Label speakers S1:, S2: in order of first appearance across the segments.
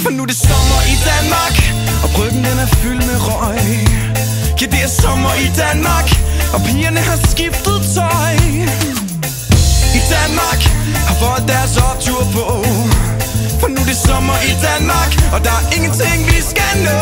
S1: For nu er det sommer i Danmark, og bryggen den er fyldt med røg. Ja, det er sommer i Danmark, og pigerne har skiftet tøj. I Danmark har folk deres optur på, for nu er det sommer i Danmark, og der er ingenting vi skal nå.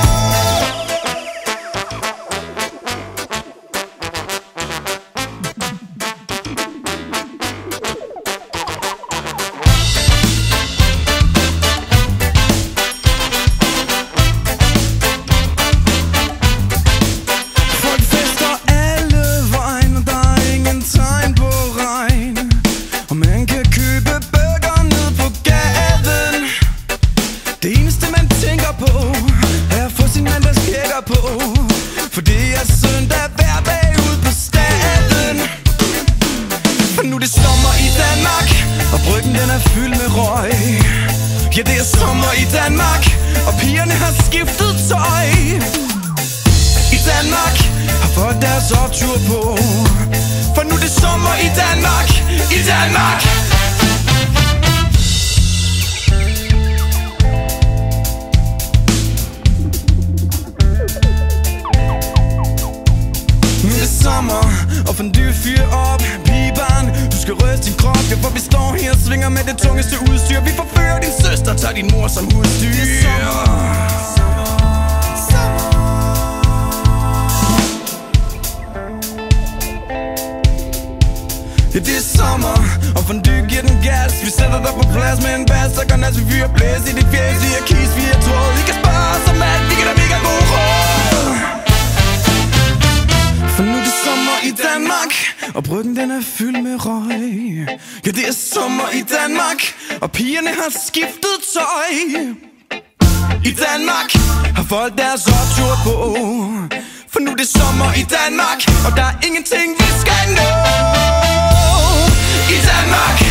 S1: Det eneste man tænker på er at få sin mandags kækker på, for det er søndag hver dag ude på staden. For nu er det sommer i Danmark, og bryggen den er fyldt med røg. Ja, det er sommer i Danmark, og pigerne har skiftet tøj. I Danmark har folk deres optur på, for nu er det sommer i Danmark, i Danmark. Sommer, og fondue fyr op, pigebarn, du skal ryste din krop. Ja, for vi står her og svinger med det tungeste udstyr. Vi forfører din søster, tager din mor som husdyr. Det er sommer. Ja, det er sommer, og fondue giver den gas. Vi sætter dig på plads med en bas, der gør nas, vi fyrer blæs i dit fjes. Vi er kis, vi er tråd, vi kan spare os om alt, vi kan da mega god råd. For nu er det sommer i Danmark, og bryggen den er fyldt med røg. Ja, det er sommer i Danmark, og pigerne har skiftet tøj. I Danmark har folk deres optur på, for nu er det sommer i Danmark, og der er ingenting vi skal nå. I Danmark.